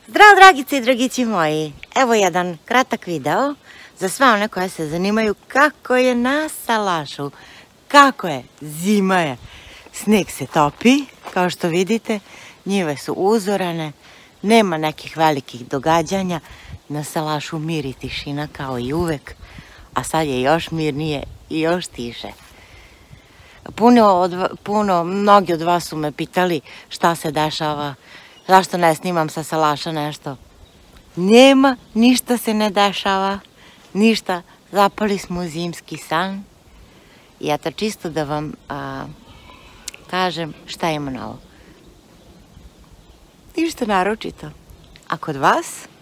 Zdravo dragice i dragići moji, evo jedan kratak video za sve one koje se zanimaju kako je na Salašu, kako je, zima je, sneg se topi, kao što vidite, njive su uzorane, nema nekih velikih događanja, na Salašu mir i tišina kao i uvek, a sad je još mirnije i još tiše. Mnogi od vas su me pitali šta se dešava, zašto ne snimam sa Salaša nešto. Nema, ništa se ne dešava, ništa, zapali smo u zimski san. I eto čisto da vam kažem šta ima novo. Ništa naročito. A kod vas?